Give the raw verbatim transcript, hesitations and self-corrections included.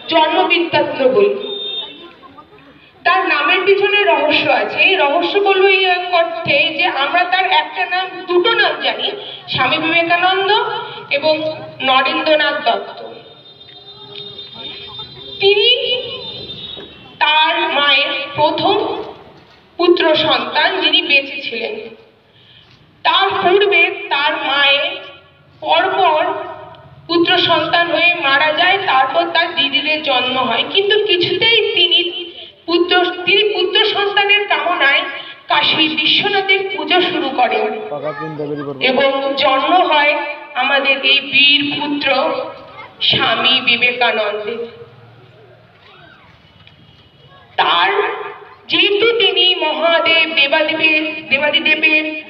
জন্মবৃত্তান্ত বই। তার নামের পিছনে রহস্য আছে। এই রহস্য বলবো এই অর্থে যে আমরা তার একটা নাম, দুটো নাম জানি, স্বামী বিবেকানন্দ এবং নরেন্দ্রনাথ দত্ত। তিনি তার মায়ের প্রথম পুত্র সন্তান, যিনি বেঁচে ছিলেন। তার পূর্বে তার মায়ের পরপর পুত্র সন্তান হয়ে মারা যায়, তারপর তার দিদিদের জন্ম হয়। কিন্তু কিছুতেই তিনি পুত্র তিনি পুত্র সন্তানের কামনায় কাশী বিশ্বনাথের পূজা শুরু করেন এবং জন্ম হয় আমাদের এই বীর পুত্র স্বামী বিবেকানন্দের। তার যেহেতু তিনি মহাদেব দেবাদেবের দেবাদিদেবের